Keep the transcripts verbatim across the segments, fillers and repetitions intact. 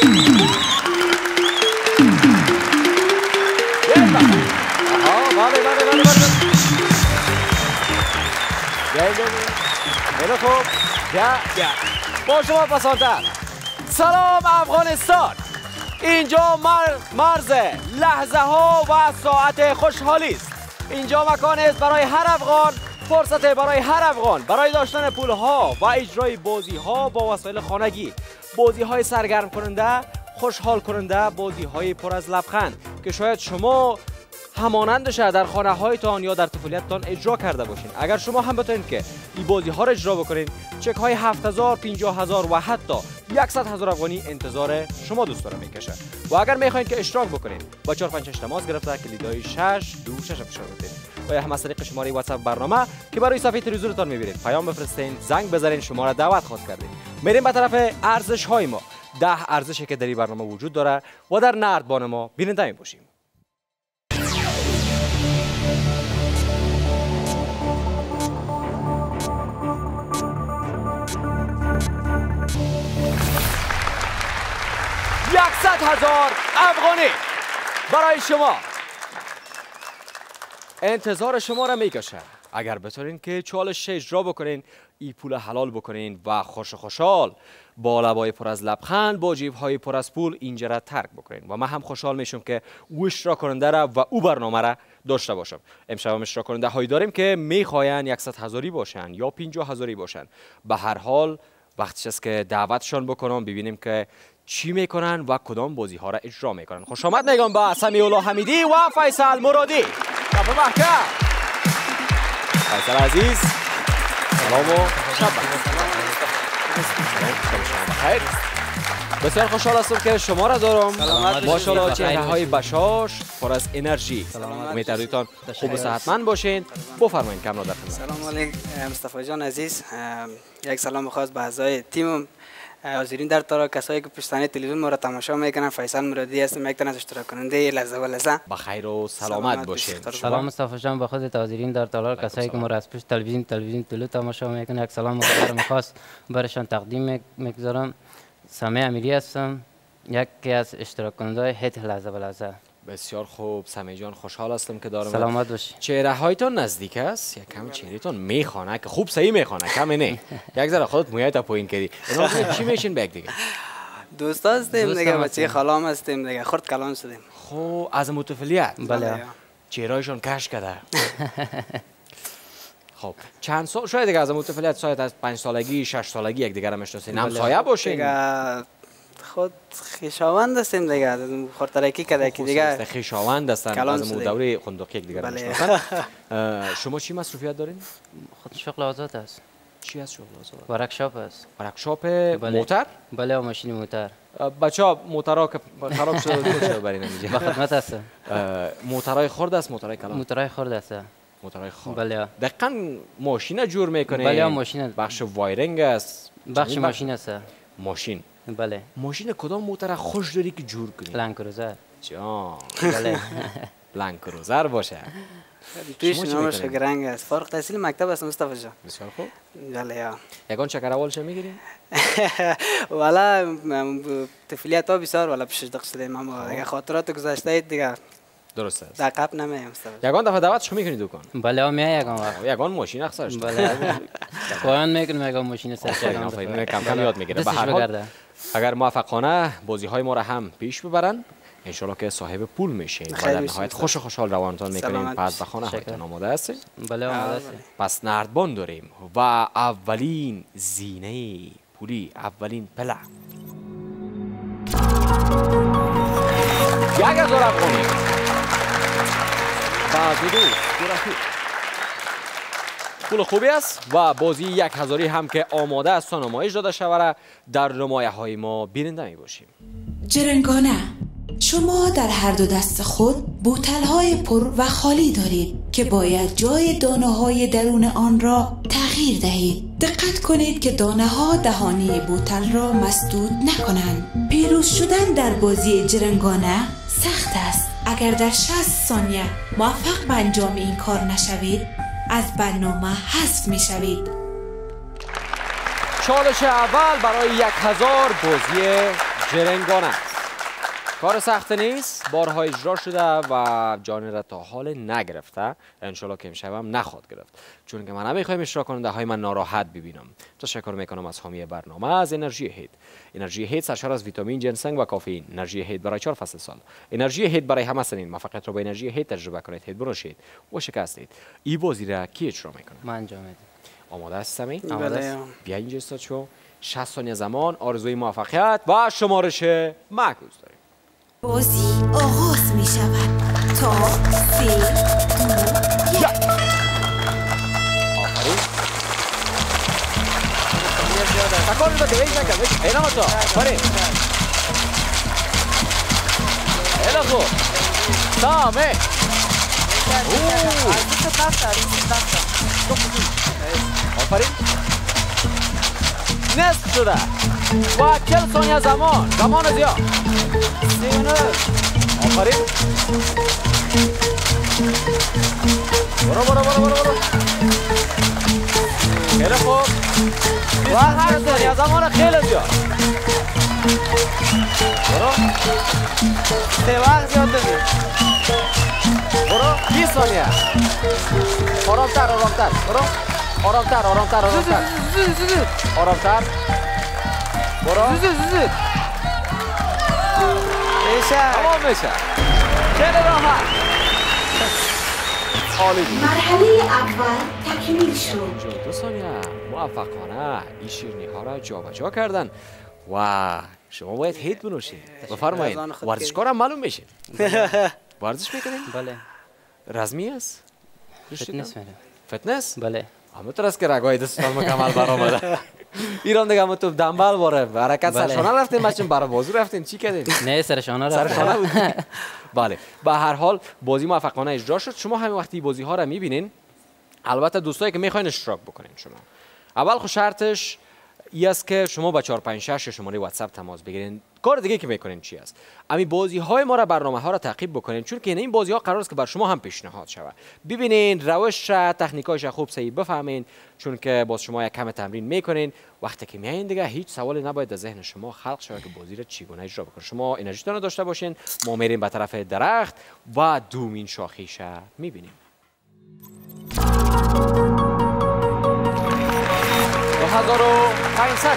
خیلی خوب. با شما پسانتر. سلام افغانستان. اینجا مرز لحظه ها و ساعت خوشحالی است. اینجا مکان است برای هر افغان، فرصت برای هر افغان برای داشتن پول ها و اجرای بازی ها با وسایل خانگی، بازی های سرگرم کننده، خوشحال کننده، بازی های پر از لبخند که شاید شما همانندش در خانه هایتان یا در طفولیتتان اجرا کرده باشین. اگر شما هم بتونید که این بازی ها را اجرا بکنین، چک های هفت هزار، پنجاه هزار و حتی صد هزار افغانی انتظار شما دوستان میکشه. و اگر میخواین که اشتراک بکنین، با چهار پنج شش تماس گرفته کلیدهای شش دو شش فشار بدید و یا هم از طریق شماره واتساپ برنامه که برای صفحه تلویزیونتان میبینید پیام بفرستین، زنگ بزنین، شما را دعوت خود کردین. میریم به طرف ارزش های ما. ده ارزشی که در این برنامه وجود داره و در نردبان ما بیننده میباشیم. صد هزار افغانی برای شما. انتظار شما را میکشه. اگر بتونین که چالش اجرا بکنین، ای پول حلال بکنین و خوش خوشحال با لبای پر از لبخند با جیب های پر از پول اینجا را ترک بکنین. و من هم خوشحال میشم که او اشتراک کننده را و او برنامه را داشته باشم. امشب هم اشتراک کننده هایی داریم که میخواین صد هزاری باشن یا پنجاه هزاری باشن. به هر حال وقتش است که دعوتشان بکنم ببینیم که چی میکنن و کدام بازی ها را اجرا میکنن. خوش آمد میگم به سمیع الله حمیدی و فیصل مرادی. کف محکم. فیصل عزیز سلام و شب بخیر. بسیار خوشحال هستم که شما را دارم. ماشاءالله چهره های بشاش پر از انرژی. امیدوارم خوب و صحتمند باشین. بفرمایید کم را در خدمت. سلام علیکم مصطفی جان عزیز. یک سلام خاص به اعضای تیمم، حاضرین در تالار، کسایی که پشت تلویزیون ما را تماشا میکنن. فیصل مرادی هستم، یک تن از اشتراک کننده لحظه و لحظه. بخیر و سلامت باشین. سلام مصطفی جان به خودت، حاضرین در تالار، کسایی که ما را از پشت تلویزیون تلویزیون طلوع تماشا میکنن. یک سلام مقدم خاص برشان تقدیم میگذارم. سمیع امیری هستم، یکی از اشتراک کننده هیت لحظه و لحظه. بسیار خوب سمیع جان، خوشحال هستم که دارم. سلامت باشی. چهره هایتان نزدیک است، یک کم چهرهتون میخوانه که خوب صحیح میخوانه، کم نه. یک ذره خودت مویت پایین کردی. اینا چی میشین به یک دیگه؟ دوست هستیم دیگه، بچه خالام هستیم دیگه، خرد کلان شدیم. خب از متفلیت بله چهرهایشون کش کرده. خب چند سال شاید دیگه از متفلیت شاید از پنج سالگی شش سالگی یک دیگه را میشناسین، همسایه باشین. خود خویشاوند هستیم دیگه، خورترکی کرده که دیگه خویشاوند هستن از دوره خندقی یک دیگه را میشناسن. شما چی مصروفیت دارین؟ خود شغل آزاد است. چی از شغل آزاد؟ ورکشاپ است. ورکشاپ موتور؟ بله ماشین موتور. بچه‌ها موتورها که خراب شده چه برین اینجا؟ به خدمت هستم. موتورهای خرد است، موتورهای کلان؟ موتورهای خرد است. موتورهای خرد. بله. دقیقاً ماشین جور میکنه؟ بله ماشین. بخش وایرینگ است. بخش ماشین است. ماشین. بله. ماشین کدام موتور خوش داری که جور کنی؟ لند کروزر. جان. بله. لند کروزر باشه. تویش نامش رنگ است. فارغ التحصیل مکتب است مصطفی جان. بسیار خوب. بله یا. یگان چکر اولش میگیریم؟ والا طفولیت ها بسیار والا پیش دق شدیم، اما دیگه خاطرات گذشته دیگه درست است. دقیق نمیام مصطفی. یگان دفعه دعوتش میکنید دکان؟ بله میای یگان وقت. یگان ماشین اخسرش. بله. پایان میکنم یگان ماشین سر یگان کم کم یاد میگیره. به هر حال اگر موفقانه بازی های ما را هم پیش ببرن انشالله که صاحب پول میشین و در نهایت خوش و خوشحال روانتان میکنین. پس به خانه هایتان آماده هستین؟ بله آماده هستیم. پس نردبان داریم و اولین زینه پولی، اولین پله یک هزار افغانی. بعد دو پول خوبی است و بازی یک هزاری هم که آماده است تا نمایش داده شود در نمایه های ما بیننده می باشیم. جرنگانه، شما در هر دو دست خود بوتل های پر و خالی دارید که باید جای دانه های درون آن را تغییر دهید. دقت کنید که دانه ها دهانی بوتل را مسدود نکنند. پیروز شدن در بازی جرنگانه سخت است. اگر در شصت ثانیه موفق به انجام این کار نشوید از برنامه حذف می شوید. چالش اول برای یک هزار بازی جرنگانه کار سخت نیست، بارها اجرا شده و جان را تا حال نگرفته، انشالله که امشب هم نخواد گرفت، چون که من نمیخوایم اشتراک کننده های من ناراحت ببینم. تشکر میکنم از حامی برنامه از انرژی هید. انرژی هید سرشار از ویتامین، جنسنگ و کافئین. انرژی هید برای چهار فصل سال. انرژی هید برای همه سنین. موفقیت را با انرژی هید تجربه کنید. هید بنوشید و شکستید. این بازی را کی اجرا میکنه؟ من انجام میدم. آماده هستی؟ آماده است. بیا اینجا استاد شو. شصت ثانیه زمان، آرزوی موفقیت و شمارش معکوس داریم. بازی آغاز می شود تا سه دو یک. آفرین. تکان رو داده، ایش نکرد، اینا ما تا آفرین. خیلی خوب. سامه. آفرین. نصف شده و چل ثانیه زمان، زمان زیاد. آفرین. برو برو برو برو برو. خیلی خوب. و هر ثانیه زمان خیلی زیاد. برو. سه وقت زیاد دادی. برو. بیست ثانیه. آرامتر آرامتر. برو. آرامتر آرامتر آرامتر. آرامتر. برو. میشه. تمام میشه. خیلی راحت. عالی بود. مرحله اول تکمیل شد. دو ثانیه موفقانه این شیرینی ها را جابجا کردن و شما باید هیت بنوشید. بفرمایید. ورزشکار هم معلوم میشه. ورزش میکنید؟ بله. رزمی است؟ فتنس میرم. فتنس؟ بله. همونطور است که رگای دستان مکمل برآمده. ایران دیگه همون تو دنبال باره حرکت سرشانه رفتین ماشین برای بازی رفتین چی کردین؟ نه سرشانه رفتین. سرشانه بود. بله. به هر حال بازی موفقانه اجرا شد. شما همین وقتی بازی ها را میبینین، البته دوستایی که میخواین اشتراک بکنین شما. اول خو شرطش این است که شما با چهار پنج شش شماره واتساپ تماس بگیرین. کار دیگه که میکنین چی است؟ امی بازی های ما را، برنامه ها را تعقیب بکنین، چون که این بازی ها قرار است که بر شما هم پیشنهاد شود. ببینین روش را، تکنیکاش خوب صحیح بفهمین، چون که باز شما یک کم تمرین میکنین، وقتی که میایین دیگه هیچ سوالی نباید در ذهن شما خلق شود که بازی را چگونه اجرا بکنین. شما انرژیتون رو داشته باشین. ما میریم به طرف درخت و دومین شاخیش میبینیم. دو هزار و پانصد.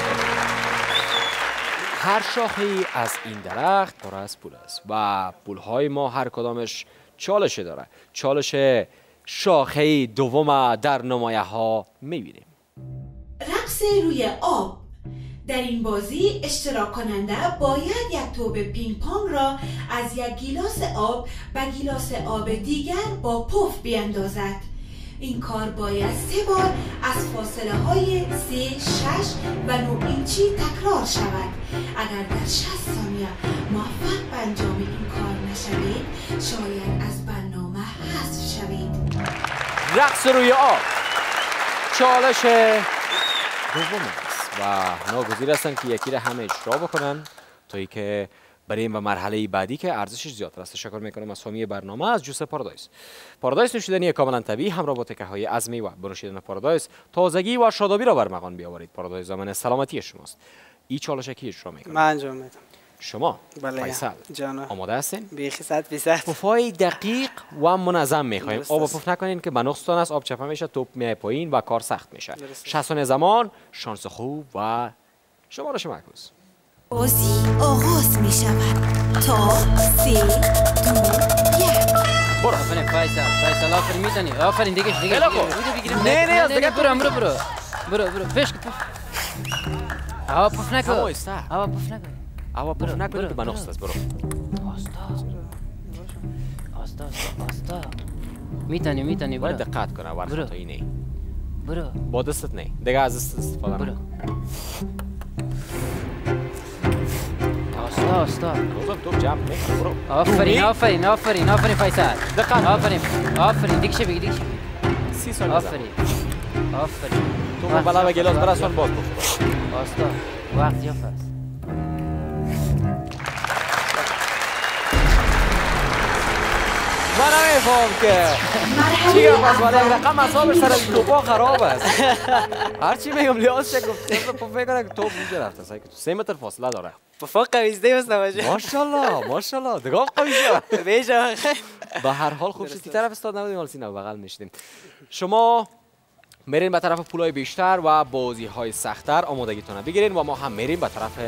هر شاخه‌ای از این درخت پر از پول است و پول‌های ما هر کدامش چالش داره. چالش شاخه دوم در نمایه ها می‌بینیم. رقص روی آب. در این بازی اشتراک کننده باید یک توپ پینگ پونگ را از یک گیلاس آب به گیلاس آب دیگر با پف بیاندازد. این کار باید سه بار از فاصله های سه، شش و نه اینچی تکرار شود. اگر در شصت ثانیه موفق به انجام این کار نشوید، شاید از برنامه حذف شوید. رقص روی آب چالش دوم است و ناگزیر هستند که یکی را همه اجرا بکنن تا ای که بریم به مرحله بعدی که ارزشش زیادتر است. تشکر میکنم از حامی برنامه از جوس پارادایس. پارادایس نوشیدنی کاملا طبیعی همراه با تکه های از میوه. بنوشیدن پارادایس تازگی و شادابی را بر مغان بیاورید. پارادایس ضامن سلامتی شماست. این چالش کی اجرا میکنه؟ من انجام میدم. شما بله فیصل جانا آماده هستین؟ بیخی صد فیصد. پفای دقیق و منظم میخوایم. آب پف نکنین که به نقصان است، آب چپه میشه، توپ میای پایین و کار سخت میشه. شصت ثانیه زمان، شانس خوب و شمارش معکوس. بازی آغاز می شود تا سه دو یک. برو. آفرین فیصل، فیصل آفرین میزنی. آفرین دیگه دیگه. خیلی خوب. بگیریم. نه نه دیگه برو برو برو. برو برو فش پف. آوا پف نکن. آوا ایستا. آوا پف نکن. آوا پف نکن که به نقص است. برو. آستا. آستا آستا آستا. میتونی میتونی برو. باید دقت کنه وقت خطایی نه. برو. با دستت نه. دیگه از دست استفاده برو. نکن. آستا آستا. روزم توپ جمع میکنه. برو. آفرین آفرین آفرین آفرین فیصل. دقت. آفرین آفرین دیگه چه بگی دیگه چه بگی. سی ثانیه. آفرین آفرین. تو ما بالا به گلاس برسون باز بخور. آستا وقت یا فاس. من نمیفهم که چی گفت از ولی یک رقم اصابش سر توپا خراب است. هرچی میگم لیاز چه گفت پف فکر کنه که توپ اونجا رفته سعی که سه متر فاصله داره. پفا قویزده مصطفی جان. ماشاءالله ماشاءالله دیگه قوی شد. بیجا. به هر حال خوب شد طرف استاد نبودیم حالا سینه بغل میشدیم. شما میرین به طرف پولای بیشتر و بازی های سخت‌تر آمادگیتون بگیرین و ما هم میریم به طرف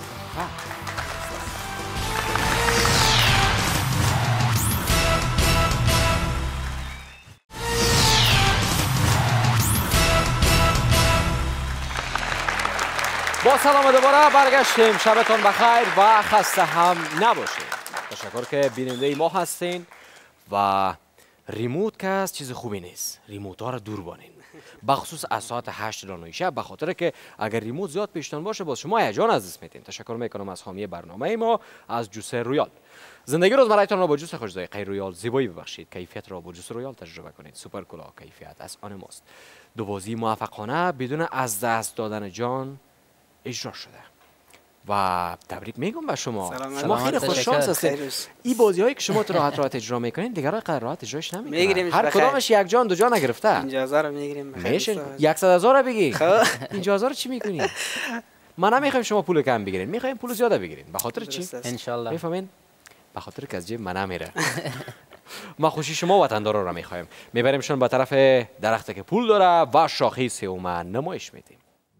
با سلام دوباره برگشتیم. شبتون بخیر و خسته هم نباشید. تشکر که بیننده ما هستین و ریموت که از چیز خوبی نیست. ریموت ها رو دور بانین. بخصوص از ساعت هشت رانوی شب به خاطر که اگر ریموت زیاد پیشتان باشه باز شما هیجان از دست میدین. تشکر میکنم از حامی برنامه ما از جوس رویال. زندگی روزمرهتون را با جوس خوش ذائقه رویال زیبایی ببخشید. کیفیت را با جوس رویال تجربه کنید. سوپر کولا کیفیت از آن ماست. دو بازی موفقانه بدون از دست دادن جان اجرا شده و تبریک میگم به شما. شما خیلی خوش شانس هستید. این بازی هایی که شما تو راحت راحت اجرا میکنین دیگران قدر راحت اجراش نمیکنن. هر کدامش یک جان دو جان نگرفته. پنجاه هزار میگیریم. میشه صد هزار بگی. پنجاه هزار چی میکنین؟ ما نمیخوایم شما پول کم بگیرین، میخوایم پول زیاد بگیرین. به خاطر چی؟ ان شاء الله. میفهمین؟ به خاطر که از جیب من نمیره. ما خوشی شما وطندارا را میخوایم. میبریمشون به طرف درختی که پول داره و شاخه سوم نمایش میدیم.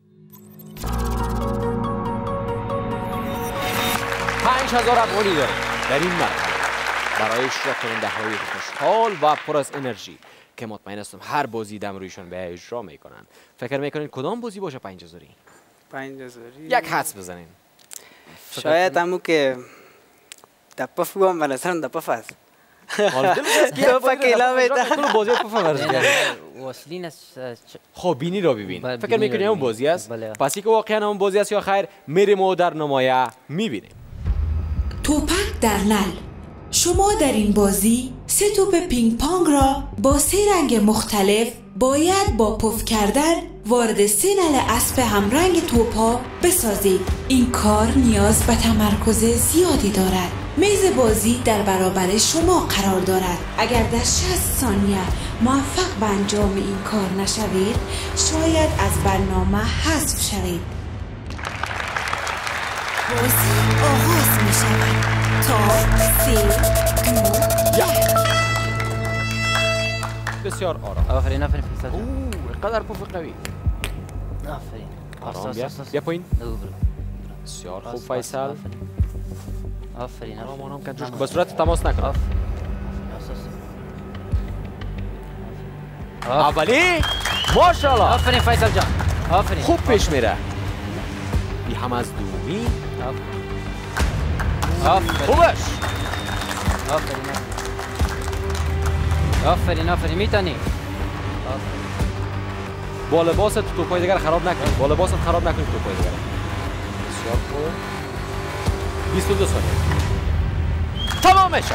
پنج هزار افغانی داریم در این مرحله برای اشتراک کننده های خوشحال و پر از انرژی که مطمئن هستم هر بازی دم رویشون به اجرا میکنن. فکر میکنین کدام بازی باشه پنج هزاری؟ پنج هزاری یک حدس بزنین. شاید همون که دپف بگم به نظرم دپف هست. تو فکیلا میتا کل بازی پف ورزی واصلین است. خب بینی رو ببین. فکر میکنی اون بازی است؟ پس که واقعا اون بازی است یا خیر میریم و در نمایه میبینیم. توپک در نل. شما در این بازی سه توپ پینگ پانگ را با سه رنگ مختلف باید با پف کردن وارد سه نل اسب همرنگ توپ ها بسازید. این کار نیاز به تمرکز زیادی دارد. میز بازی در برابر شما قرار دارد. اگر در شصت ثانیه موفق به انجام این کار نشوید شاید از برنامه حذف شوید. بازی آغاز می شود تا سه دو یک. بسیار آرام. آفرین آفرین فیصل جان. اوه قدر پف قوی. آفرین. آرام بیا. بیا پایین. بسیار خوب فیصل. آفرین آرام آرام کن جوش به صورت تماس نکن. اولی ماشاءالله. آفرین فیصل جان. آفرین. خوب پیش میره. بی هم از دومی. آفرین. خوبش. آفرین. آفرین آفرین میتونی. با لباست توپای دیگر خراب نکن. با لباست خراب نکن توپای دیگر. بسیار خوب. بیست و دو ثانیه. تمام میشه.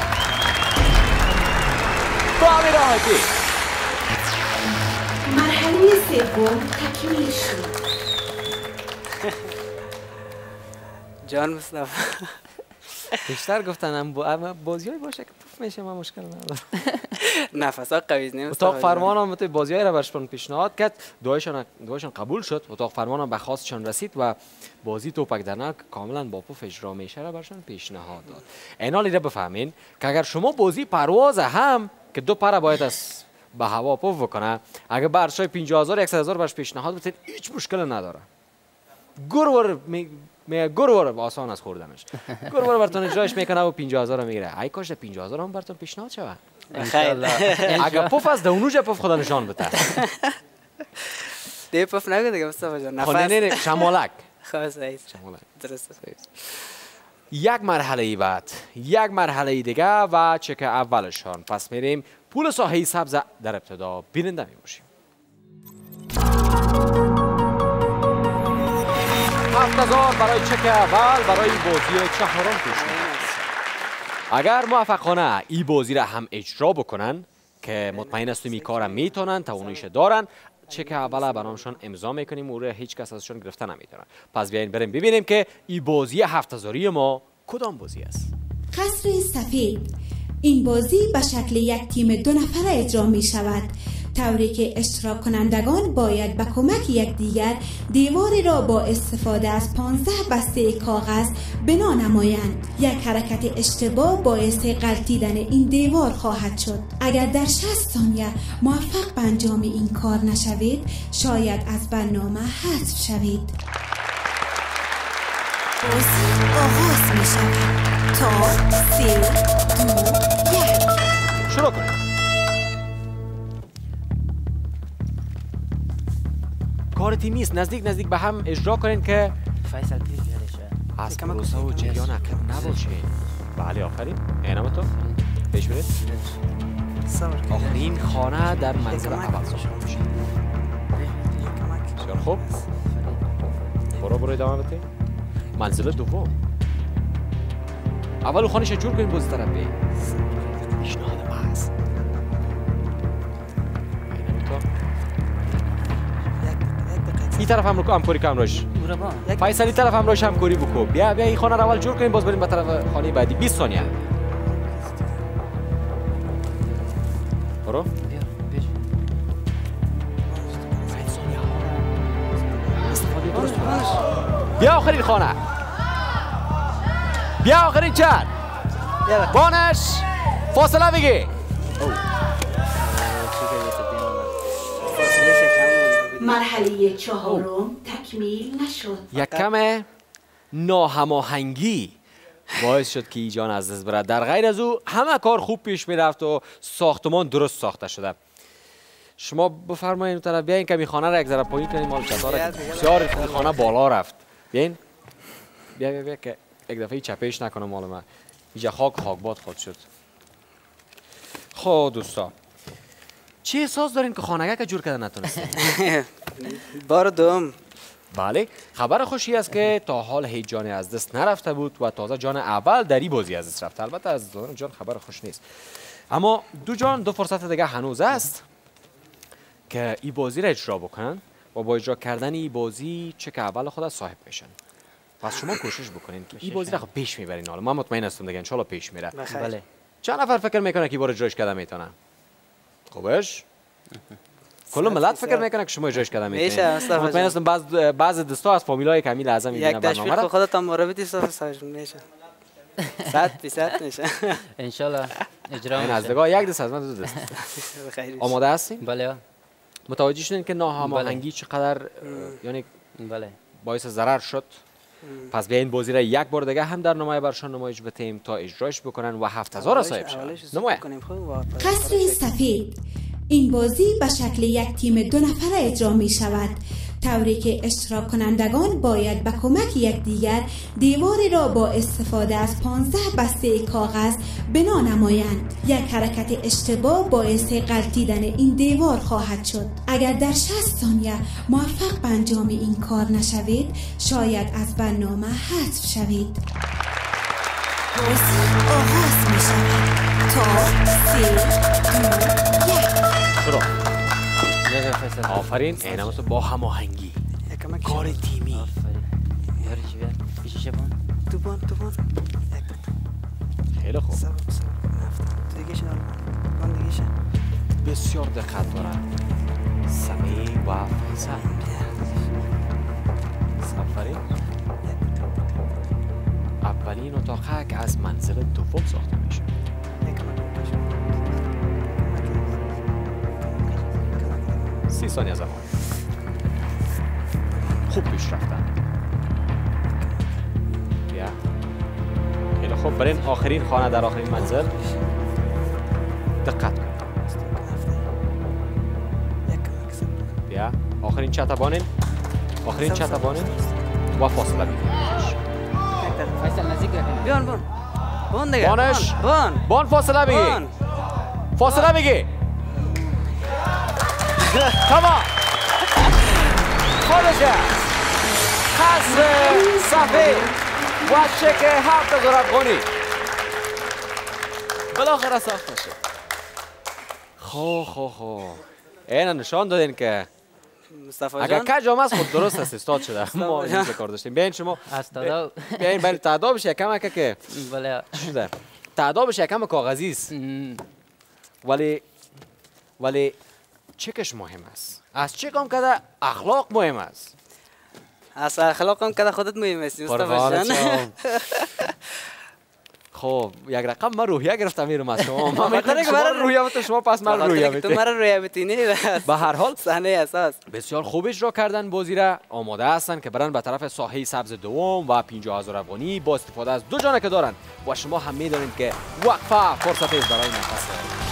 با همین راحتی. مرحله سوم تکمیل شد. جان مصطفی بیشتر گفتن اما بازی های باشه که پف میشه من مشکل ندارم. نفس ها قویز نیم. اتاق فرمان هم تو بازی های را برشون پیشنهاد کرد. دوایشان دوایشان قبول شد. اتاق فرمان هم به خواستشان رسید و بازی توپک در نل کاملا با پف اجرا میشه را برشون پیشنهاد داد. اینا لیده بفهمین که اگر شما بازی پرواز هم که دو پر باید از به هوا پف بکنه اگر برشای پنجاه هزار صد هزار برش پیشنهاد بدید هیچ مشکل نداره. گرور می می گرور آسان از خوردنش. گرور براتون اجراش میکنه و پنجاه هزار میگیره. ای کاش پنجاه هزار هم براتون پیشنهاد شود. خیلی. اگر پف از دونوج پف خدا نشان بده. دی پف نگو دیگه مصطفی جان. نفس. نه نه شمالک. خلاص ایست. شمالک. درسته. یک مرحله ای بعد یک مرحله ای دیگه و چک اولشان. پس میریم پول ساحه سبز در ابتدا بیننده میباشیم. هفت هزار برای چک اول برای بازی چهارم پیشنهاد. اگر موفقانه این بازی را هم اجرا بکنن که مطمئن هستم این کارم میتونن تواناییش دارن چک اول برامشون امضا میکنیم و هیچ کس ازشون گرفته نمیتونن. پس بیاین بریم ببینیم که این بازی هفت هزاری ما کدام بازی است. قصر سفید. این بازی به شکل یک تیم دو نفره اجرا می شود، طوری که اشتراک کنندگان باید به کمک یکدیگر دیواری را با استفاده از پانزده بسته کاغذ بنا نمایند. یک حرکت اشتباه باعث غلطیدن این دیوار خواهد شد. اگر در شصت ثانیه موفق به انجام این کار نشوید، شاید از برنامه حذف شوید. بازی آغاز می شود. تا سه دو یک شروع کنید. کار تیمی است. نزدیک نزدیک به هم اجرا کنین که فیصل پیش بیارشه از پروسه و جریان عقب نباشه. بله آفرین. اینم تو پیش برید. آخرین خانه در منزل اول ساخته میشه. بسیار خوب. برو برو ادامه بده. منزل دوم. اول خانه‌ش جور کنین بازی طرف بی. پیشنهاد محض. این طرف هم رو همکاری کن روش. فیصل این طرف هم روش همکاری بکو. بیا بیا این خانه رو اول جور کنیم باز بریم به طرف خانه بعدی. بیست ثانیه. برو. بیا بیش پنج ثانیه. استفاده درست کن. بیا آخرین خانه. بیا آخرین چند. بانش فاصله بگی. مرحله چهارم تکمیل نشد. یک کم ناهماهنگی باعث شد که ایجان از دست بره. در غیر از او همه کار خوب پیش میرفت و ساختمان درست ساخته شده. شما بفرمایید طرف بیاین که این خانه را یک ذره پایین کنید. مال چطوره بسیار این خانه بالا رفت. بیاین بیا بیا بیا که یک دفعه چپش نکنه مال من. اینجا خاک خاکباد خود شد. خب دوستا چی احساس دارین که خانه که جور کرده نتونستین؟ بار دوم. بله خبر خوشی است که تا حال هیچ جانی از دست نرفته بود و تازه جان اول در این بازی از دست رفت. البته از دوران جان خبر خوش نیست، اما دو جان دو فرصت دیگه هنوز است که این بازی را اجرا بکنن و با اجرا کردن این بازی چه که اول خود صاحب میشن. پس شما کوشش بکنین که این بازی را خب پیش میبرین. حالا من مطمئن هستم دیگه ان شاء الله پیش میره. بله. چند نفر فکر میکنه که بار اجراش کردن میتونن؟ خوبش کل ملت فکر میکنه که شما اجراش کردن میتونین. مطمئن هستم بعض بعض دوستا از فامیلای کمیل اعظم میبینن برنامه را. یک خودت هم مربوطی صاحب میشه. صد درصد میشه. ان شاء الله اجرا این از دگاه یک دست از من دو دست. آماده هستین؟ بله. متوجه شدین که ناهماهنگی چقدر یعنی بله باعث ضرر شد؟ پس بیاین بازی را یک بار دیگه هم در نمای برشان نمایش بدیم تا اجراش بکنن و هفت هزار صاحب شن. نمایه. قصر سفید. این بازی به شکل یک تیم دو نفره اجرا می شود، طوری که اشتراک کنندگان باید به کمک یکدیگر دیواری را با استفاده از پانزده بسته کاغذ بنا نمایند. یک حرکت اشتباه باعث غلطیدن این دیوار خواهد شد. اگر در شصت ثانیه موفق به انجام این کار نشوید، شاید از برنامه حذف شوید. بازی آغاز می شود. تا سه دو یک شروع. آفرین. این هم با هماهنگی کار تیمی. آفرین. یاری چی بیاد پیشش بان تو بان تو بان خیلی خوب. صبر صبر دیگه شد بان دیگه شد. بسیار دقت دارن سمی و فیصل. آفرین. اولین اتاقه که از منزل دوم ساخته میشه. سی ثانیه زمان. خوب پیش رفتن. بیا. خیلی خوب. برین آخرین خانه در آخرین منزل. دقت کن. بیا. آخرین چتبانین. آخرین چتبانین. و فاصله بگیرید. فیصل نزدیک بکن. بیان بان. بان دیگه. بانش. بان. بان فاصله بگیر. فاصله بگیر. تمام. خودش است. قصر سفید و چک هفت هزار افغانی بالاخره ساخته شد. خو خو خو اینا نشان دادین که مصطفی اگر جان کج آمد خود درست است استاد شده. ما این کار داشتیم. بیاین شما استاد بیاین برای تعداد بشه کم که بله چی شده تعدادش یکم کاغذی است ولی ولی چکش مهم است. از چه کام کده اخلاق مهم است. از اخلاق هم کده خودت مهم است مصطفی جان. خب یک رقم من روحیه گرفتم میرم از شما. من میخوام که برای روحیه بتون شما پس من روحیه بتون. تو مرا روحیه بتینی. به هر حال صحنه اساس بسیار خوب اجرا کردن بازی را. آماده هستن که برن به طرف ساحه سبز دوم و پنجاه هزار افغانی با استفاده از دو جانه که دارن و شما هم میدونید که وقفه فرصت است برای نفس.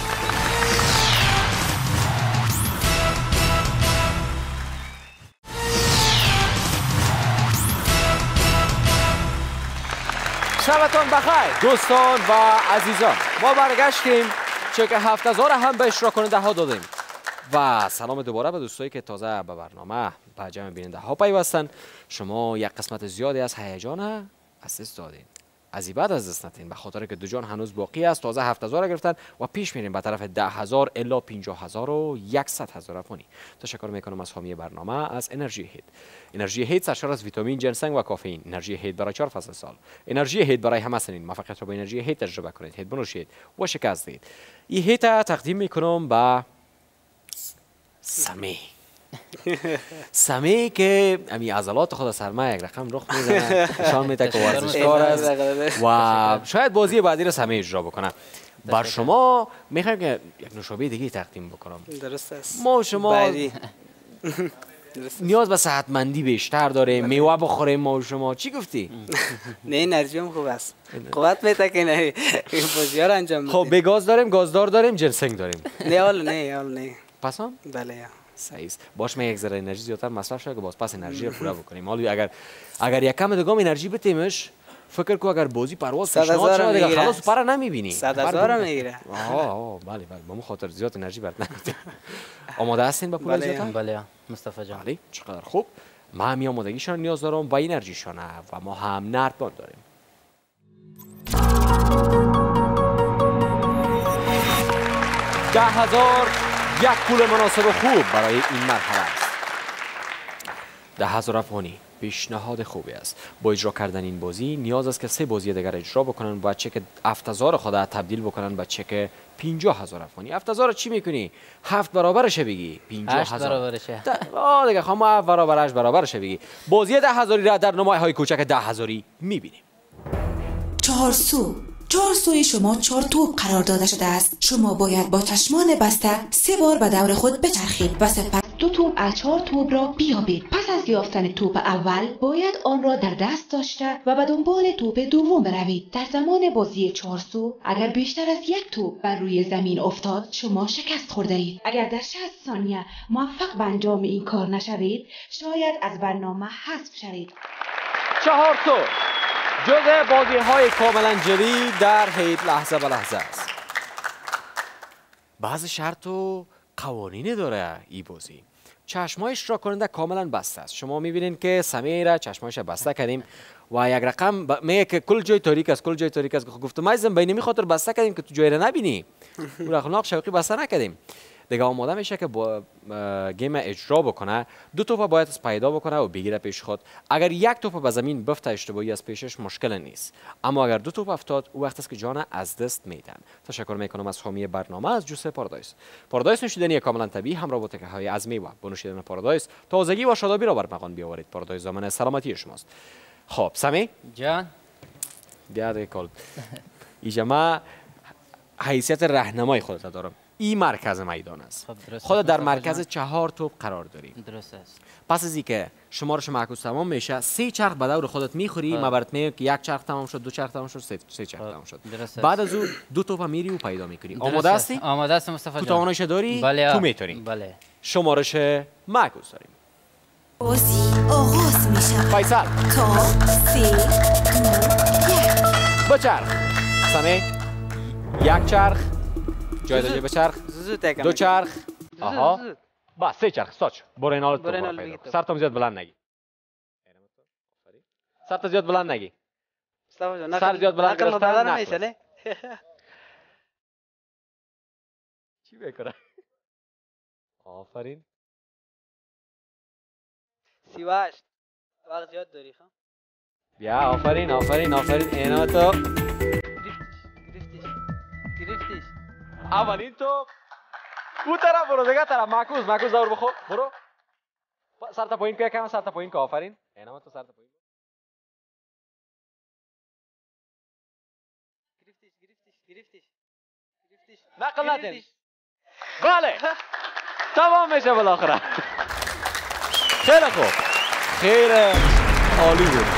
شبتان بخیر دوستان و عزیزان. ما برگشتیم چک هفت هزار هم به اشتراک کننده ها دادیم و سلام دوباره به دوستایی که تازه به برنامه به جمع بیننده ها پیوستن. شما یک قسمت زیادی از هیجان از دست دادین، از بعد از دست ندین، به خاطر که دو جان هنوز باقی است. تازه هفت هزار گرفتن و پیش میریم به طرف ده هزار الا پنجاه هزار و صد هزار افغانی. تشکر میکنم از حامی برنامه از انرژی هید. انرژی هید سرشار از ویتامین، جنسنگ و کافئین. انرژی هید برای چهار فصل سال. انرژی هید برای همه سنین. موفقیت را با انرژی هید تجربه کنید. هید بنوشید و شکست دهید. این هید تقدیم میکنم به سمی. سمی که امی عضلات خود سرما یک رقم رخ میزنه، نشان میده که ورزشکار است و شاید بازی بعدی را سمی اجرا بکنه. بر شما میخوایم که یک نوشابه دیگه تقدیم بکنم. درست است. ما شما نیاز به صحتمندی بیشتر داره، میوه بخوریم ما و شما. چی گفتی؟ نه انرژی هم خوب است. قوت میده که نه بازی ها رو انجام میده. خب به گاز داریم، گازدار داریم، جنسنگ داریم. نه حال نه حال نه. پس هم؟ بله. صحیح است. باش ما یک ذره انرژی زیادتر مصرف شد که باز پس انرژی رو پورا بکنیم. حالا اگر اگر یک کم دیگه انرژی بتیمش فکر کو اگر بازی پرواز پیشنهاد شد دیگه خلاص پر نمیبینی. صد هزار میگیره. آها آها بله بله به خاطر زیاد انرژی برد نکنید. آماده هستین با پول زیاد؟ بله مصطفی جان. بله چقدر خوب. ما هم آمادگیشان نیاز دارم با انرژیشان و ما هم نردبان داریم. ده هزار یک پول مناسب و خوب برای این مرحله است. ده هزار افغانی پیشنهاد خوبی است. با اجرا کردن این بازی نیاز است که سه بازی دیگر اجرا بکنن و چک هفت هزار خود تبدیل بکنن به چک پنجاه هزار افغانی. هفت هزار چی میکنی؟ هفت برابرشه بگی. پنجاه هزار. هشت برابرشه. آه دیگه خب هفت برابر هشت برابرشه بگی. بازی ده هزاری را در نمای های کوچک ده هزاری میبینیم. چهار سو چهار سوی شما چهار توپ قرار داده شده است. شما باید با چشمان بسته سه بار به دور خود بچرخید و سپس دو توپ از چهار توپ را بیابید. پس از یافتن توپ اول باید آن را در دست داشته و به دنبال توپ دوم بروید. در زمان بازی چهار سو اگر بیشتر از یک توپ بر روی زمین افتاد شما شکست خورده اید. اگر در شصت ثانیه موفق به انجام این کار نشوید شاید از برنامه حذف شوید. چهار سو جزء بازی های کاملا جدید در حید لحظه به لحظه است. بعض شرط و قوانینی داره این بازی. چشمای اشتراک کننده کاملا بسته است. شما میبینید که سمیه را چشمایش بسته کردیم و یک رقم ب... میگه که کل جای تاریک است، کل جای تاریک است. گفتم مایزم بینمی خاطر بسته کردیم که تو جای را نبینی. اون اخلاق شوقی بسته نکردیم. دیگه آماده میشه که با گیم اجرا بکنه. دو توپ باید از پیدا بکنه و بگیره پیش خود. اگر یک توپ به زمین بفته اشتباهی از پیشش مشکل نیست، اما اگر دو توپ افتاد او وقت است که جان از دست میدن. تشکر میکنم از حامی برنامه از جوس پارادایس. پارادایس نوشیدنی کاملا طبیعی همراه با تکه های از میوه. با نوشیدن پارادایس تازگی و شادابی را بر مقام بیاورید. پارادایس ضامن سلامتی شماست. خب سمی جان بیا دیگه کال اینجا ما حیثیت راهنمای خودت دارم. این مرکز میدان است. خود در مرکز چهار توپ قرار داری. درست است. پس از اینکه شمارش معکوس تمام میشه سه چرخ به دور خودت میخوری. ما برات میگم که یک چرخ تمام شد، دو چرخ تمام شد، سه, سه چرخ تمام شد. بعد از اون دو توپ میری و پیدا میکنی. آماده هستی؟ آماده هستم مصطفی جان. تو تواناییش داری؟ بله. تو میتونی. بله. شمارش معکوس داریم. بازی آغاز میشه. فیصل تا سه دو یک. بچرخ. سمی یک چرخ جای دیگه بچرخ. دو چرخ. آها. با سه چرخ ساچ. برینال تو برو. سرتم زیاد بلند نگی. سرت زیاد بلند نگی. سر زیاد بلند گرفتن نکن. چی بکنه؟ آفرین. سی و هشت. وقت زیاد داری خب؟ بیا آفرین آفرین آفرین اینا تو. اولین تو او طرف برو دیگه طرف معکوس معکوس دور بخور برو سر تا پایین که کم سر تا پایین که آفرین اینا تو سر تا پایین گرفتیش گرفتیش گرفتیش گرفتیش نقل ندین بله تمام میشه بالاخره خیلی خوب خیلی عالی بود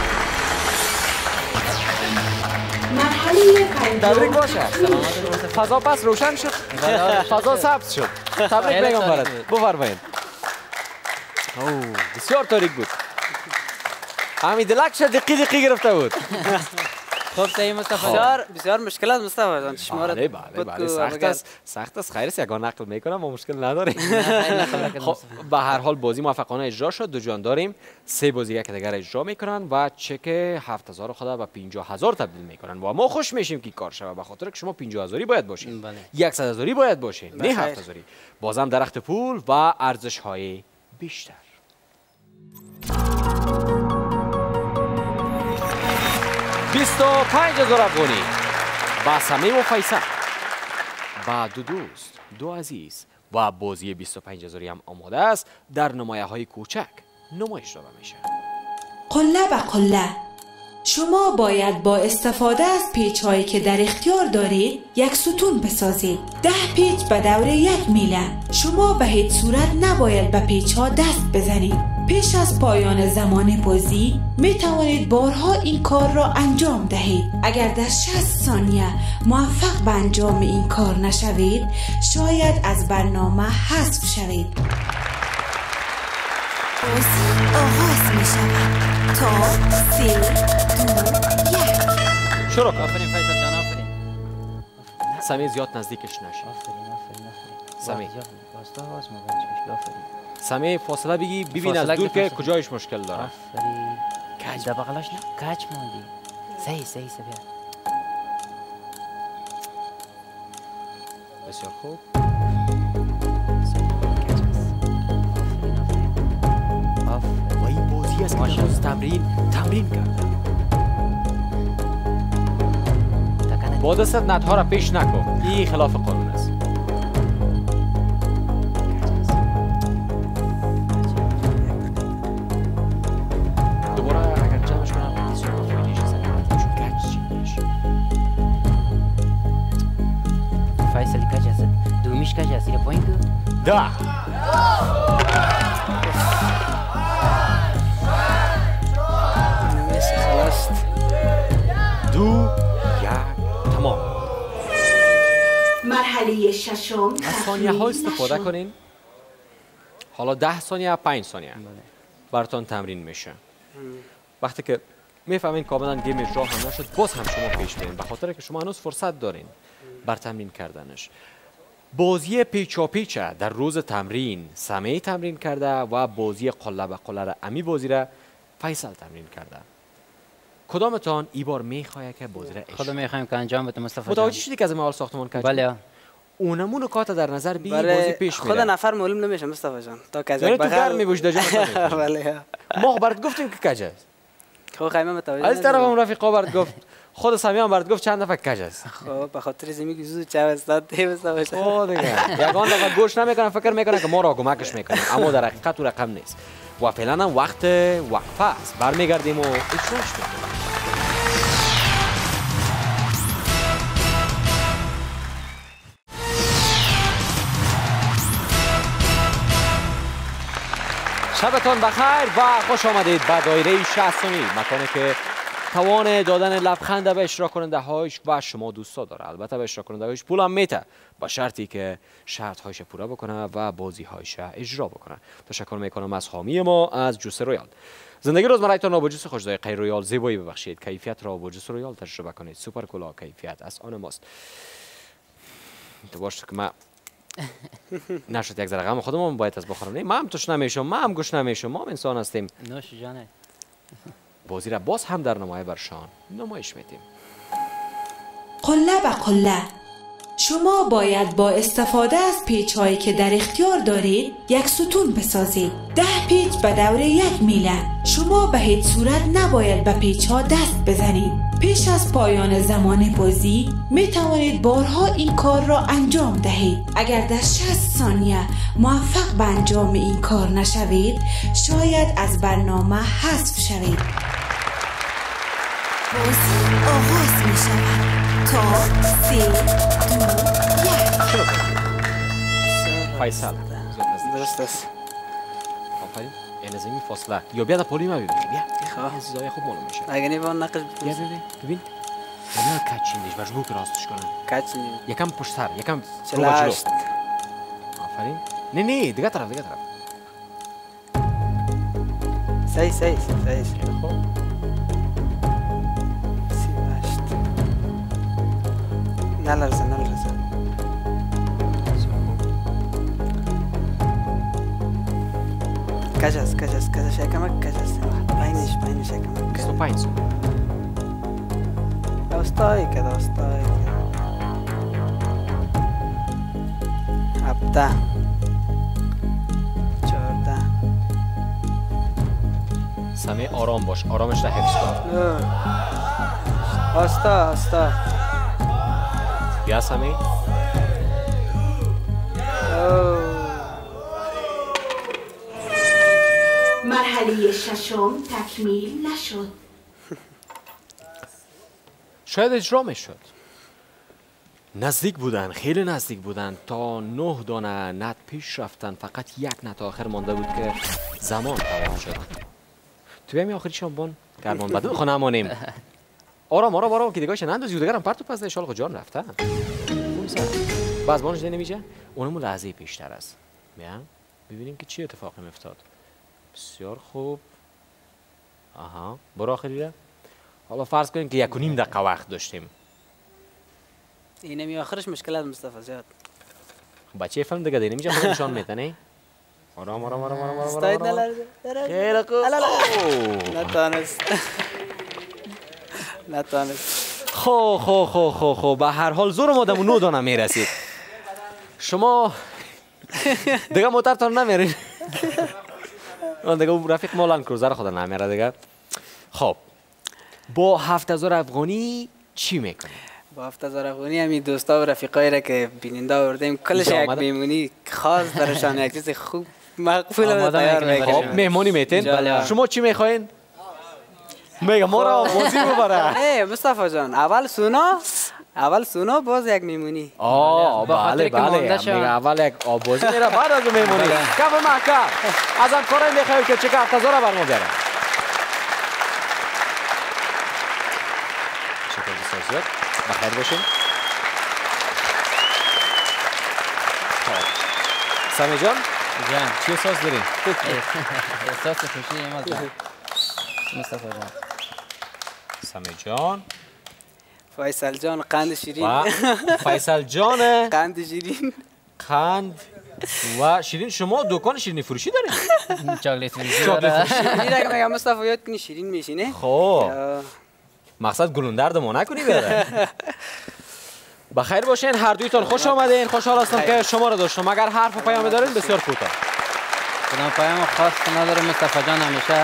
مرحله پنجم تبریک باشه فضا پس روشن شد فضا سبز شد تبریک بگم برات بفرمایید اوه بسیار تاریک بود همین دلکش دقیق دقیق گرفته بود خب صحیح مصطفی بسیار بسیار مشکل است مصطفی جان چشما را بله بله بله سخت است سخت است خیر است یگان نقل میکنم ما مشکل نداریم خب به هر حال بازی موفقانه اجرا شد دو جان داریم سه بازیگر که دیگر اجرا میکنن و چک هفت هزار خود به پنجاه هزار تبدیل میکنن و ما خوش میشیم که کار شود به خاطر که شما پنجاه هزاری باید باشین صد هزاری باید باشین نه هفت هزاری بازم درخت پول و ارزش های بیشتر بیست و پنج هزار افغانی با صمیم و فیصل با دو دوست دو عزیز و بازی بیست و پنج هزاری هم آماده است در نمایه های کوچک نمایش داده میشه. قله به قله شما باید با استفاده از پیچ هایی که در اختیار دارید یک ستون بسازید. ده پیچ به دور یک میله. شما به هیچ صورت نباید به پیچ ها دست بزنید. پیش از پایان زمان بازی می توانید بارها این کار را انجام دهید. اگر در شصت ثانیه موفق به انجام این کار نشوید شاید از برنامه حذف شوید. بازی آغاز می شود تا سه دو یک. شروع کن. آفرین فیصل جان آفرین. سمی زیاد نزدیکش نشی. آفرین آفرین آفرین. سمی. واستا آواز مگه آفرین. سمی فاصله بگی ببین از دور که کجایش مشکل داره. آفرین. کج در بغلش نه کج موندی. صحیح صحیح صحیح. بسیار خوب. و این بازی است که روز تمرین تمرین کرده. با دست نتها را پیش نکن. این خلاف قانون است. دوباره اگر جمعش کنم بسیار آفرینیش زنید چون کج چینیش. فیصلی کج است. دومیش کج است. یا پایین دو. ده. دو یک تمام. مرحله ششم از ثانیه ها استفاده کنین. حالا ده ثانیه پنج ثانیه براتون تمرین میشه. وقتی که میفهمین کاملا گیم اجرا هم نشد باز هم شما پیش برین به خاطر که شما هنوز فرصت دارین بر تمرین کردنش. بازی پیچاپیچه در روز تمرین سمی تمرین کرده و بازی قله به قله را امی بازی را فیصل تمرین کرده. کدامتان ای بار میخواه که بازی را خودم میخوایم که انجام بده مصطفی. متوجه شدی که از مال ساختمان کج؟ بله. اونمون کات در نظر بگی بازی پیش میره. خود نفر معلوم نمیشه مصطفی جان. تا کج یعنی تو گرم میبوش در جمع. بله. ما برات گفتیم که کج است. خب خیمه متوجه. از طرف اون رفیقا برات گفت. خود سمیان برات گفت چند دفعه کج است. خب به خاطر زمین که زود چه استاد دی مصطفی جان. او دیگه. یگان دفعه گوش نمیکنه فکر میکنه که ما را کمکش میکنیم اما در حقیقت او رقم نیست. و فعلا هم وقت وقفه است. برمیگردیم و اجراش میکنیم. شبتان بخیر و خوش آمدید به دایره شصتمی، مکانی که توان دادن لبخند به اشتراک کننده هایش و شما دوستا داره. البته به اشتراک کننده هایش پول هم میته با شرطی که شرط هایش پورا بکنه و بازی هایش اجرا بکنه. تشکر میکنم از حامی ما از جوس رویال. زندگی روزمره‌تان را با جوس خوش‌ذائقه رویال زیبایی ببخشید. کیفیت را با جوس رویال تجربه کنید. سوپر کولا کیفیت از آن ماست. تو باشه که ما نشد یک ذره غم خودمون باید از بخورم. نه ما هم توش نمیشم، ما هم گوش نمیشم، ما هم انسان هستیم. نوش جانه. بازی را باز هم در نمایه برشان نمایش میدیم. قله به قله شما باید با استفاده از پیچ هایی که در اختیار دارید یک ستون بسازید. ده پیچ به دور یک میله. شما به هیچ صورت نباید به پیچ ها دست بزنید. پیش از پایان زمان بازی می توانید بارها این کار را انجام دهید. اگر در شصت ثانیه موفق به انجام این کار نشوید شاید از برنامه حذف شوید. بازی آغاز می شود تا سه دو یک. فیصل درست است. آفرین. این از این فاصله یا بیا در پولی ما ببین. بیا بیا این چیزای خوب معلوم میشه. اگه نیوان نقش بیا ببین ببین اینا کچیندش مجبور که راستش کنن. کچین یکم پشت سر یکم چهل و رو جلو. هشت. آفرین. نه نه دیگه طرف دیگه طرف. صحیح صحیح صحیح. خب. سی و هشت. نلرزه نلرزه. کج است کج است کجش یکم کج است. پایینش پایینش یکم کج. بیست و پنج سو. دوستایی که دوستایی که. هفته. چهارده. سمی آرام باش آرامش را حفظ کن. آستا آستا. بیا سمی. مرحله ششم تکمیل نشد. شاید اجرا میشد. نزدیک بودن خیلی نزدیک بودن تا نه دانه نت پیش رفتن. فقط یک نت آخر مانده بود که زمان تمام شد. تو بیامی آخری شامبان گرمان بعد خونه امانیم. آرام آرام آرام که دیگه نندازی دیگرم پرتو پس شالق جان رفتن. باز بانش نمیشه اونمون لحظه پیشتر است. بیام ببینیم که چی اتفاقی میافتاد. بسیار خوب. آها برو آخریه. حالا فرض کنیم که یک و نیم دقیقه وقت داشتیم. اینه می آخرش مشکل از مصطفی زیاد. بچه فیلم دیگه دیگه نمیشه خود نشان میتنه. آرام آرام آرام آرام آرام. استاید نلرزه. خیلی خوب. نتانست. نتانست. خو خو خو خو خو به هر حال زور مادم نو دانم میرسید. شما دیگه موترتان نمیرین. آن دیگه رفیق مالان کروزر خود نمیره دیگه. خب با هفت هزار افغانی چی میکنی؟ با هفت هزار افغانی همین دوستا و رفیقایی را که بیننده آوردیم کلش یک میمونی خاص درشان یک چیز خوب مقبول و تیار میکنیم. خب مهمونی میتین؟ شما چی میخواین؟ میگه ما را بازی ببره. ای مصطفی جان اول سونا اول سونا باز یک میمونی. آه بله بله میگه اول یک آبازی میره بعد از میمونی. کف محکم از هم کارایی میخوایم که چه هفت هزار برما بیاره. شکر بسیار زیاد بخیر باشین. سمی جان جان چی احساس دارین؟ احساس خوشی اماد مصطفی جان. سمی جان فیصل جان قند شیرین. فیصل جان قند شیرین. قند و شیرین. شما دکان شیرینی فروشی دارین؟ چاکلیت فروشی چاکلیت فروشی. این اگه میگم مصطفی یاد کنی شیرین میشینه. خب مقصد گلوندرد ما نکنی بیاره. بخیر باشین هر دویتون خوش آمدین. خوشحال هستم که شما رو داشتم. اگر حرف و پیام دارین بسیار کوتاه. کدام پیام خاص نداره مصطفی جان. همیشه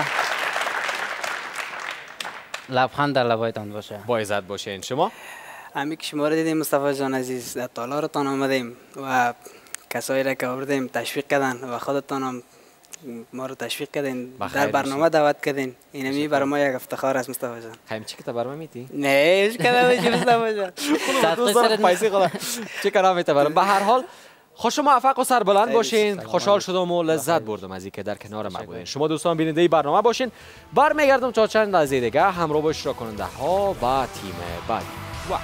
لبخند در لبایتان باشه. با عزت باشین. شما همین که شما رو دیدیم مصطفی جان عزیز در تالارتان آمدیم و کسایی را که آوردیم تشویق کردن و خودتان هم ما رو تشویق کردین در برنامه دعوت کردین. اینمی برای ما یک افتخار است مصطفی جان. خیلی چی که تا برنامه میتی؟ نه ايش کلام چی مصطفی جان. دوستان پیسی خدا چه کلام میتبرم. به هر حال خوش و موفق و سربلند باشین. خوشحال شدم و لذت بردم از اینکه در کنار ما بودین. شما دوستان بیننده برنامه باشین. برمیگردم تا چند لحظه دیگه همراه با اشتراک کننده ها و تیم بعد. وقت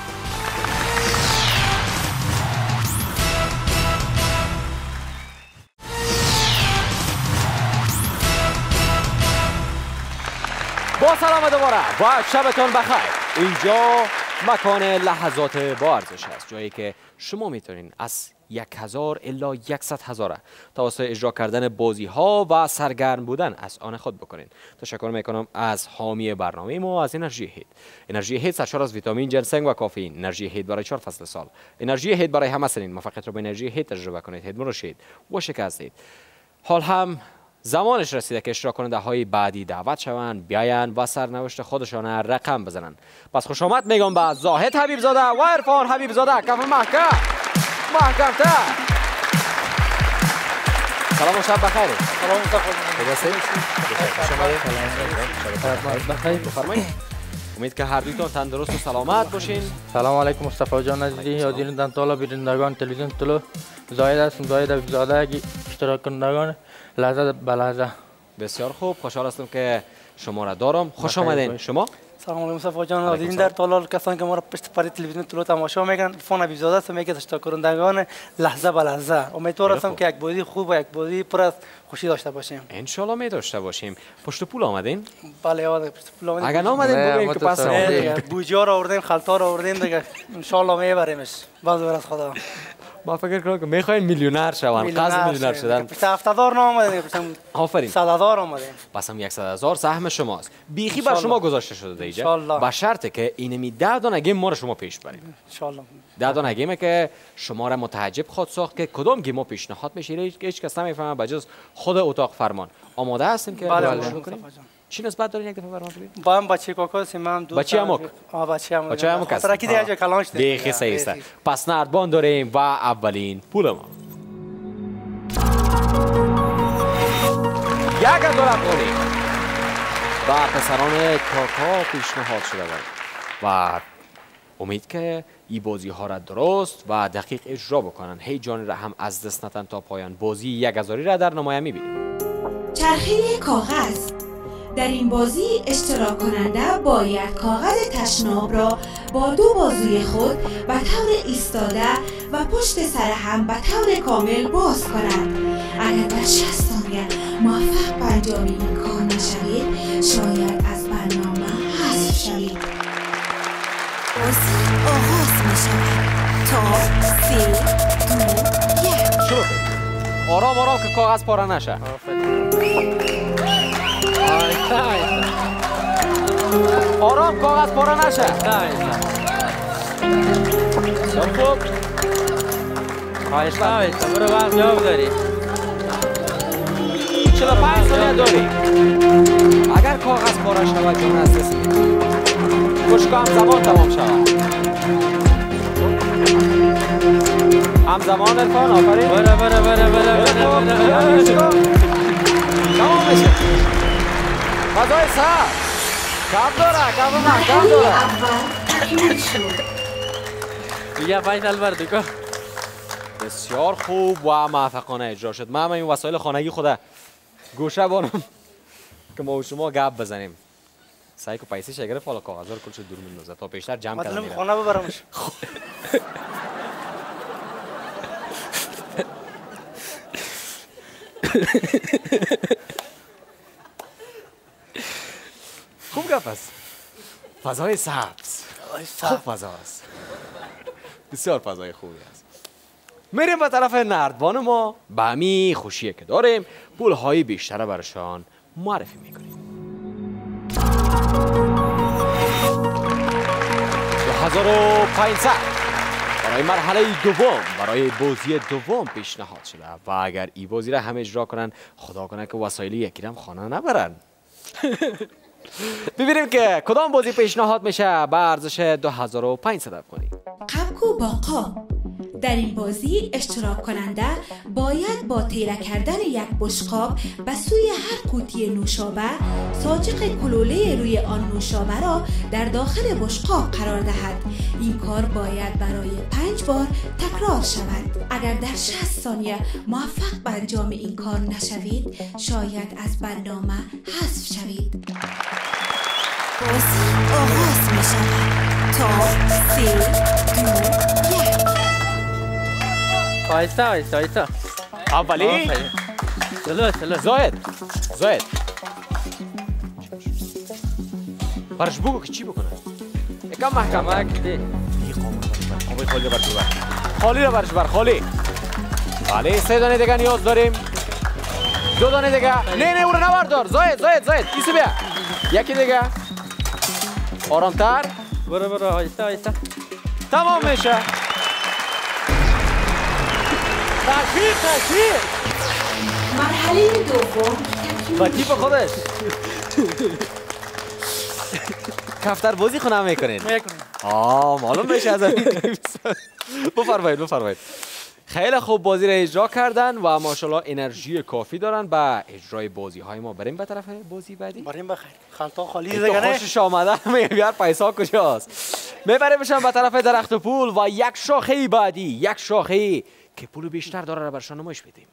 با سلام دوباره و شبتون بخیر. اینجا مکان لحظات با ارزش است، جایی که شما میتونین از یک هزار الا یکصد هزار توسط اجرا کردن بازی ها و سرگرم بودن از آن خود بکنین. تشکر میکنم از حامی برنامه ما، از انرژی هید. انرژی هید سرشار از ویتامین، جنسنگ و کافئین. انرژی هید برای چهار فصل سال. انرژی هید برای همه سنین. موفقیت رو با انرژی هید تجربه کنید. هید مرشید و شکستید. حال هم زمانش رسیده که اشتراک کننده های بعدی دعوت شوند، بیاین و سرنوشت خودشان رقم بزنن. پس خوش آمد میگم به زاهد حبیب زاده و عرفان حبیب زاده. کف محکم محکم تر. سلام و شب بخیر. سلام بخیر. بفرمایید. امید که هر دویتون تندرست و سلامت باشین. سلام علیکم مصطفی جان عزیزی، حاضرین طالا بینندگان تلویزیون طلو. زاهد هستم، زاهد حبیب زاده، اشتراک کنندگان لحظه به لحظه. بسیار خوب، خوشحال هستم که شما را دارم. خوش آمدین. شما؟ سلام علیکم مصطفی جان عزیزین، در طالال کسانی که ما را پشت پرده تلویزیون طلو تماشا میکنن، فون حبیب زاده هستم، یکی از اشتراک کنندگان لحظه به لحظه. امیدوار هستم که یک بازی خوب و یک بازی پر از خوشی داشته باشیم. ان شاء الله می داشته باشیم. پشت پول آمدین؟ بله آقا، پشت پول آمدیم. اگر نامدین بگوین که پس آمدین. بوجا را آوردیم، خلطا را آوردیم دیگه. ان شاء الله میبریمش. باز از خدا. ما فکر کنم که میخواین میلیونر شوند، قصد میلیونر شدن. پشت هفتاد هزار نامدیم، پشت آفرین صد هزار آمدیم. پس هم صد هزار سهم شماست. بیخی بر شما گذاشته شده دیگه. با شرطی که اینمی ده دانه گیم ما رو شما پیش بریم. ان شاء الله. ده دانه گیمه که شما را متعجب خود ساخت که کدام گیم پیشنهاد میشه. هیچ کس نمیفهمه بجز خود اتاق فرمان. آماده هستیم که بله شروع کنیم؟ چی نسبت دارین یک دفعه برام بگید؟ با هم بچه کاکا هستیم، هم دوست. بچه امک. آ بچه امک. بچه امک است. ترکی دیگه کلان شده. بیخی صحیح است. پس نردبان داریم و اولین پول ما. یک دلار افغانی و پسران کاکا پیشنهاد شده بود و امید که این بازی ها را درست و دقیق اجرا بکنن. هیچ جانی را هم از دست نتن تا پایان. بازی یک هزاری را در نمایه میبینیم. چرخه کاغذ. در این بازی اشتراک کننده باید کاغذ تشناب را با دو بازوی خود به طور ایستاده و پشت سر هم به طور کامل باز کند. اگر در شصت ثانیه موفق به انجام این کار نشوید، شاید از برنامه حذف شوید. بازی آغاز می شود تا سه دو یک. شروع کنید. آرام آرام که کاغذ پاره نشه. آرام کاغذ پاره نشه. بسیار خوب. آیسته آیسته برو وقت جواب داری. چهل و پنج ثانیه داری. اگر کاغذ پاره شود جان اساسی خشک هم زمان تمام شود. هم زمان عرفان آفرین. برو برو برو برو برو تمام میشه. فضای سر کم داره، کم محکم داره. اول شد. دیگه پنج سال بر دیگه. بسیار خوب و موفقانه اجرا شد. من این وسایل خانگی خود گوشه بانم که ما و شما گپ بزنیم. سعی کو پیسه شگر فالا کاغذا رو کلش دور میندازه تا پیشتر جمع کنم. مثلا خانه ببرمش. خوب گپ است. فضای سبز. خوب فضاست. بسیار فضای خوبی است. میریم به طرف نردبان ما. به همی خوشیه که داریم پول‌های بیشتر برشان معرفی میکنیم. دو هزار و پانصد برای مرحله دوم، برای بازی دوم پیشنهاد شده و اگر این بازی را هم اجرا کنن خدا کنه که وسایل یکی هم خانه نبرن. ببینیم که کدام بازی پیشنهاد میشه به ارزش دو هزار و پانصد افغانی. قبکو باقا. در این بازی اشتراک کننده باید با تیره کردن یک بشقاب به سوی هر قوطی نوشابه ساجق کلوله روی آن نوشابه را در داخل بشقاب قرار دهد. این کار باید برای پنج بار تکرار شود. اگر در شصت ثانیه موفق به انجام این کار نشوید، شاید از برنامه حذف شوید. بازی آغاز می شود تا سه دو یک. آیسته آیسته آیسته. اولی سلو سلو. زاید زاید برش بگو که چی بکنه. یکم محکم کمک دی. آبای خالی رو برش بر خالی رو برش بر خالی. بله سه دانه دیگه نیاز داریم. دو دانه دیگه. نه نه او رو نبردار. زاید زاید زاید ایسو بیا. یکی دیگه. آرامتر. برو برو آیسته آیسته. تمام میشه. تشویق تشویق. مرحله دوم با تیپ خودش کفتر بازی خونم میکنین؟ میکنیم. آه معلوم میشه از این. بفرمایید بفرمایید. خیلی خوب بازی را اجرا کردن و ماشاءالله انرژی کافی دارن به اجرای بازی های ما. بریم به طرف بازی بعدی. بریم بخیر. خانتا خالی تو دیگه خوشش آمده میگه پیسا کجاست. میبریمشون به طرف درخت پول و یک شاخه بعدی، یک شاخه که پول بیشتر داره را برشان نمایش بدیم.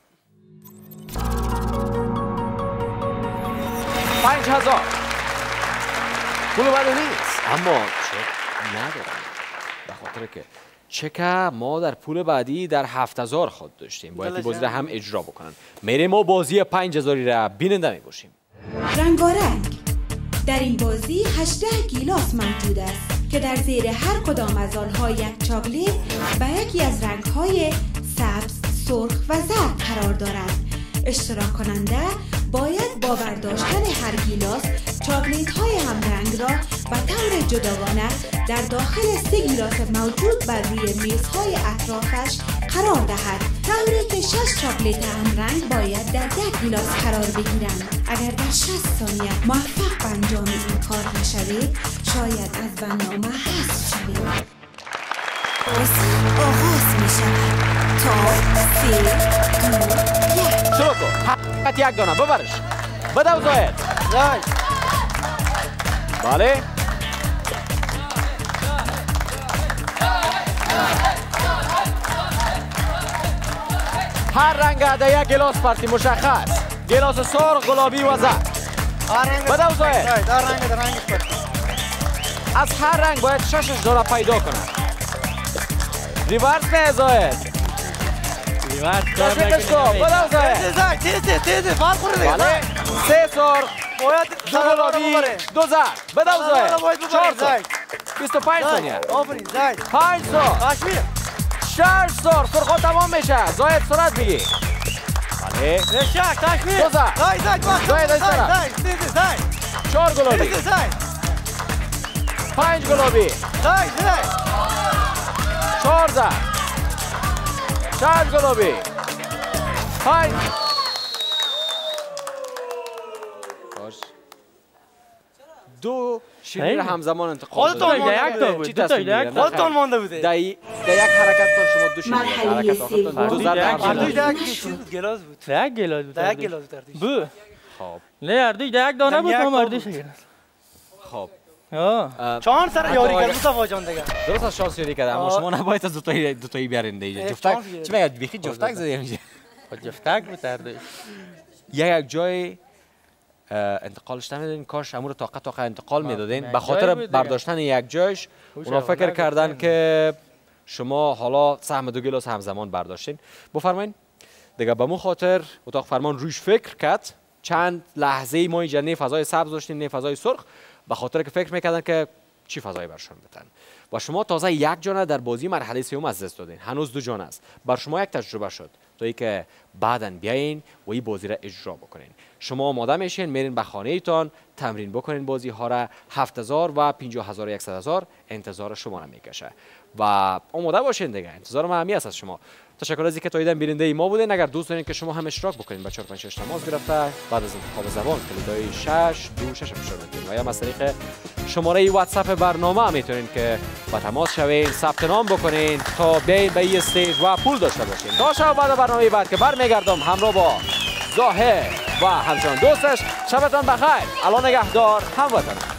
پنج هزار پول بدی نیست اما چک ندارم به خاطر که چک ما در پول بعدی در هفت هزار خود داشتیم. باید این بازی را هم اجرا بکنن. میریم ما بازی پنج هزاری را بیننده می باشیم. رنگارنگ در این بازی هجده گیلاس موجود است که در زیر هر کدام از آنها یک چاکلیت به یکی از رنگ‌های سبز، سرخ و زرد قرار دارد. اشتراک کننده باید با برداشتن هر گیلاس چاکلیت های همرنگ را به طور جداگانه در داخل سه گیلاس موجود بر روی میزهای اطرافش قرار دهد، طوری که شش چاکلیت همرنگ باید در یک گیلاس قرار بگیرند. اگر در شصت ثانیه موفق به انجام این کار نشوید شاید از برنامه حذف شوید. بازی آغاز می شود تا سه دو یک. شروع کن. حقیقت یک دانه ببرش. بدو زاید. زاید. بله. هر رنگ در یک گلاس پرتی مشخص. گلاس سرخ، گلابی و زرد. بدو زاید. هر رنگ در رنگش پرتی. از هر رنگ باید ششش دانه پیدا کنه. ریورس نه زاید. ریورس کار نکنید. بدو زاید. زاید. تیز تیز فال خوره دیگه. بله. سه سرخ. باید دو گلابی. دو زرد. بدو زاید. چهار سرخ. بیست و پنج ثانیه. آفرین زاید. پنج سرخ. کشمیر. شش سرخ. سرخا تمام میشه. زاید سرعت بگی. بله. رشک کشمیر. دو زرد. زاید زاید زاید از طرف. زاید تیز زاید. چهار گلابی. تیز زاید. پنج گلابی. زاید زاید. چهار زرد. شش گلابی. پنج. دو شیرین همزمان انتقال خودتون دادید. مونده یک تا بود. چی دو تا تصمیم یک. میگیرن؟ خودتون مونده بوده. در یک حرکت کن شما دو شیرین مرحله حرکت آخر سوم. دو زرد هر هم هر دوی شد. یک چیز بود گلاس بود. یک گلاس بود. در یک گلاس بود تردیش. بو. خب نه هر دوی یک دانه بود یک ما تا مردیش بود. گرفت. خب آه. چهار سر یاری کرد مصطفی جان دیگه. درست از شانس یاری کرده اما شما نباید از دوتایی دوتایی بیارین دیگه. یک جفتک چانس گرفت. چی میگه بیخی جفتک زدیم اینجا. خود جفتک بود هر دوی. یک جای انتقالش نمیدادین کاش امور طاقت طاقت انتقال میدادین یک به خاطر جای بود دیگه. برداشتن یک جایش خوش اونا فکر اول کردن گفتن. که شما حالا سهم دو گلاس همزمان برداشتین. بفرمایین دیگه به مو خاطر اتاق فرمان روش فکر کرد. چند لحظه ما اینجا نه فضای سبز داشتیم نه فضای سرخ به خاطر که فکر میکردن که چی فضایی برشون بدن و شما تازه یک جانه در بازی مرحله سوم از دست دادین. هنوز دو جانه است. بر شما یک تجربه شد تا اینکه بعداً بیاین و این بازی را اجرا بکنین. شما آماده میشین میرین به خانه ایتان تمرین بکنین بازی ها را. هفت هزار و پنجاه هزار و صد هزار انتظار شما را میکشه و آماده باشین دیگه. انتظار ما همی است از شما. تشکر از اینکه تا دیدن بیننده ما بودین. اگر دوست دارین که شما هم اشتراک بکنین با چهار پنج شش تماس گرفته بعد از انتخاب زبان کلیدای شش دو شش فشار بدین و یا از طریق شماره واتساپ برنامه هم میتونین که با تماس شوین ثبت نام بکنین تا بیاین به این استیج و پول داشته باشین. تا شب بعد برنامه بعد که برمیگردم همراه با ظاهر و همچنان دوستش. شبتان بخیر. الان نگهدار هموطنان.